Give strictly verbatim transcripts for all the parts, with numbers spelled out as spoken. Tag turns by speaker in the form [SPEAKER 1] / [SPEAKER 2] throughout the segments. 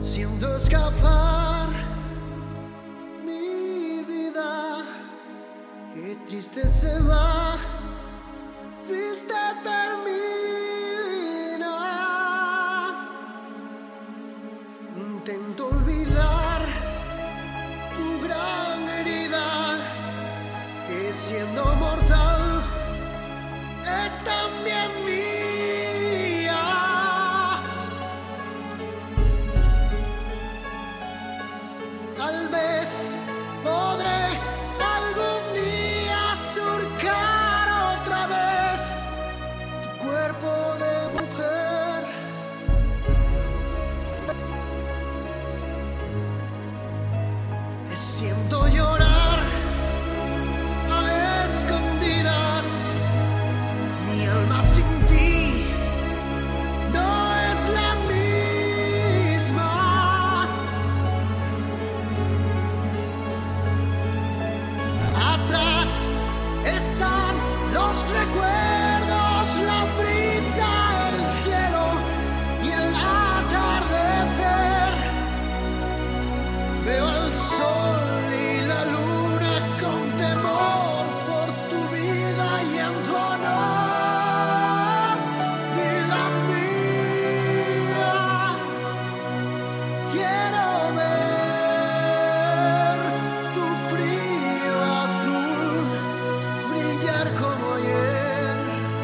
[SPEAKER 1] Siento escapar mi vida, qué triste se va, triste termina. Intento olvidar tu gran herida, que siendo mortal es también mía. Tal vez podré algún día surcar otra vez tu cuerpo de mujer. Te siento llorar a escondidas, mi alma sin ti no es la misma. Atrás están los recuerdos, la brisa, el cielo y el atardecer. Veo el sol y la luna con temor por tu vida y en tu honor y la mía. Quiero ver tu frío azul brillar como ayer.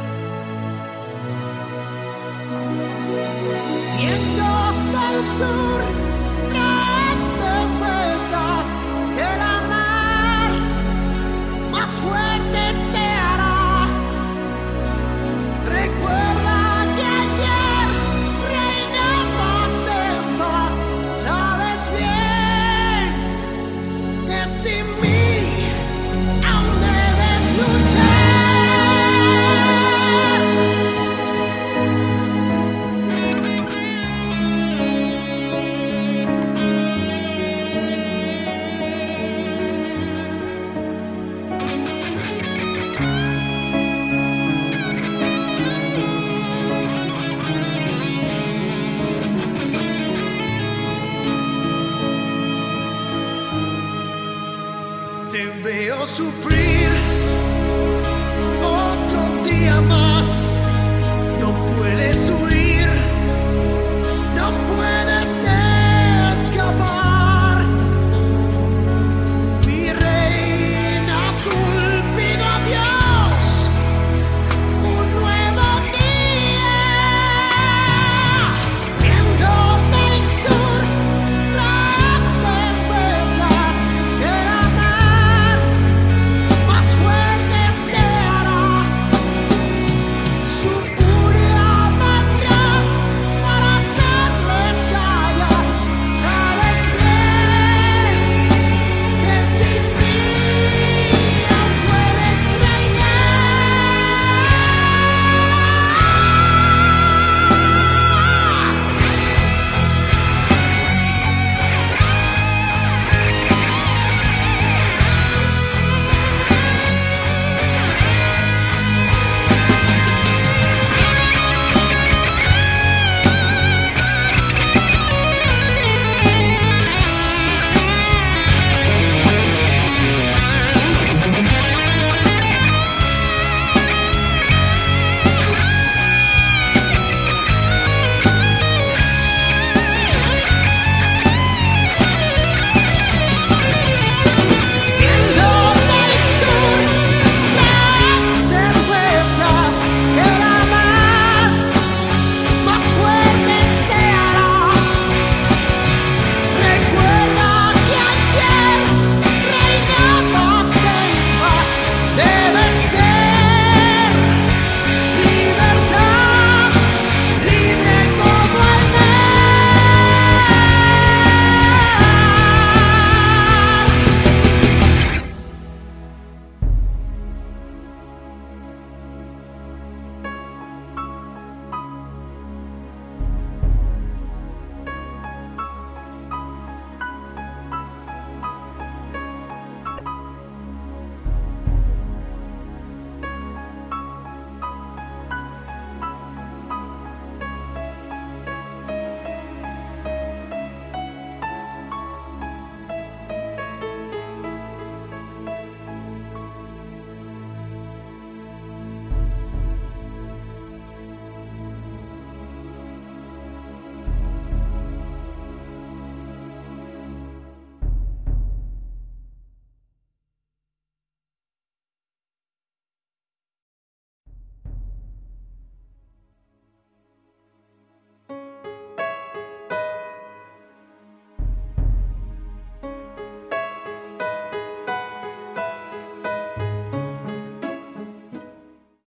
[SPEAKER 1] Vientos del sur traen tempestad, que la mar más fuerte se hará. Recuerda que ayer reinabas en paz. Sabes bien que sin mí aún debes luchar. Te veo sufrir